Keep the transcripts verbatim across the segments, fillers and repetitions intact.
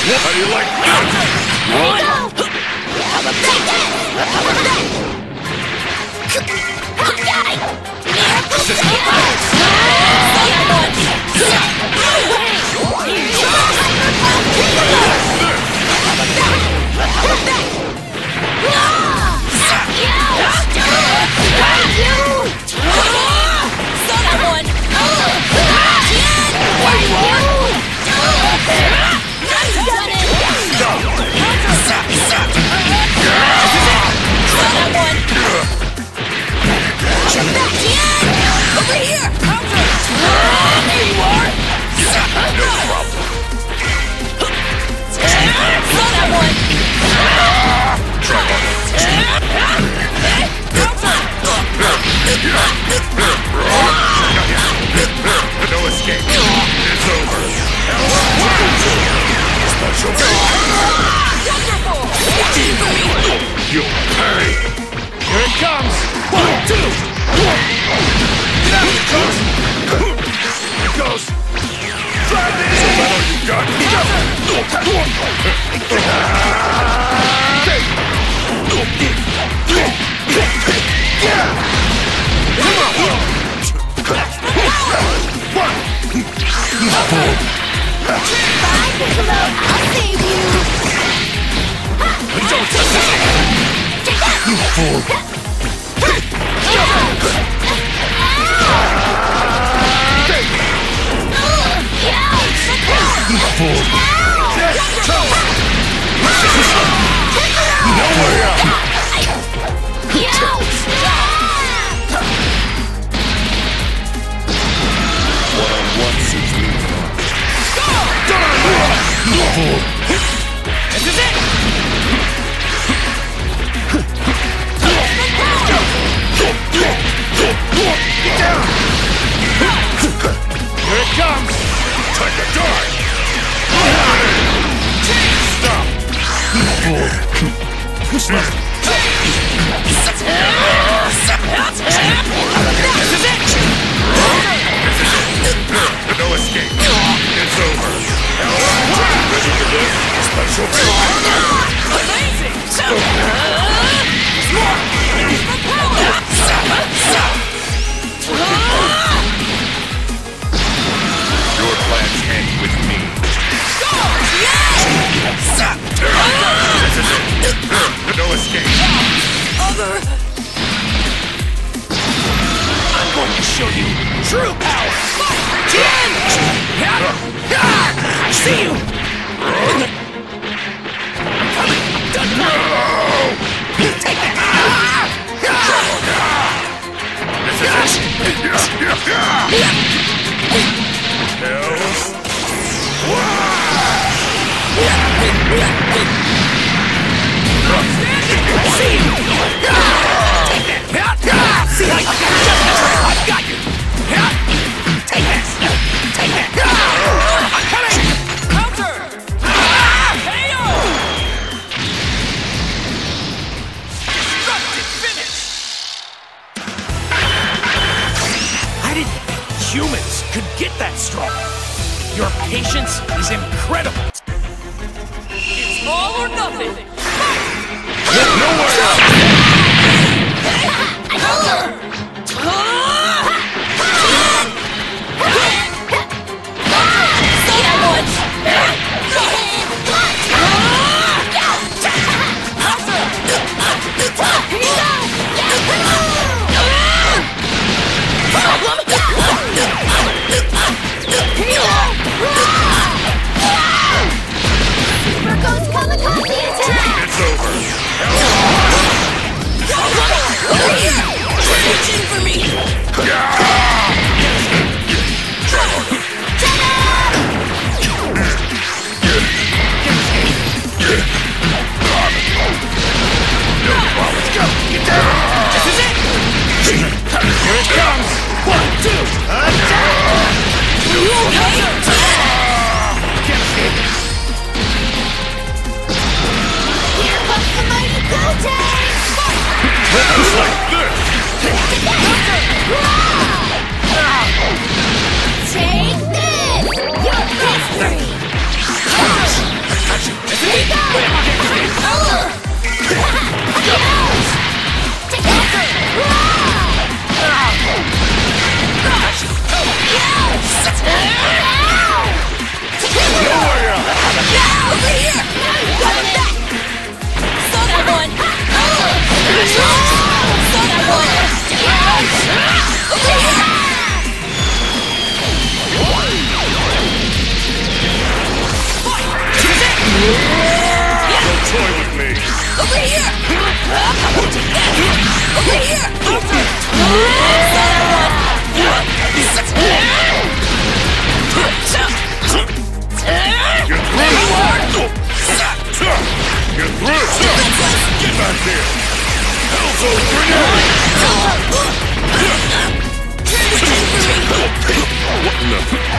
How do you like that? What? How about that? How about that? Over here! Counter! There you are! No problem. Throw that one! Try one. No escape. It's over. Special. You'll pay. Here it comes. One, two. Get out, it goes. It goes. Drive it. So that all you got? Bye, Piccolo! I'll save you! Don't touch this! You fool! You fool! Nowhere! One-on-one suits me. You fool! This is it! Get down! Here it comes! Time to die! Stop! You fool! This is it! No escape! It's over! Ready for this? Special Amazing! Your plans end with me. This is it. No escape. Other. I'm going to show you true power. Jin! I see you. I'm coming. Done. No. Take that. This is it. Hells. See you! See how you got I've got you! Take this! Take that! I'm coming! Counter! K O! Destructive finish! I didn't think humans could get that strong. Your patience is incredible. It's all or nothing! Nowhere else! It's over. Over here! Over here! You're through! You're through! Get back here! Hell's grenade! What in the...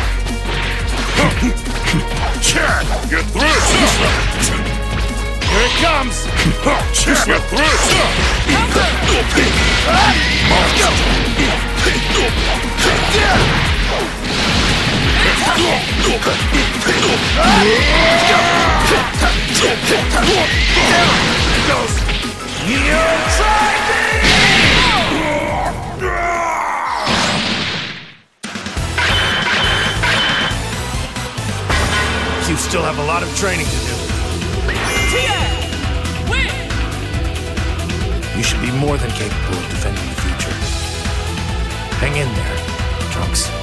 You're through! Here it comes! You're through! Goes. You tried me! You still have a lot of training to do. Win! You should be more than capable of defending the future. Hang in there, Trunks.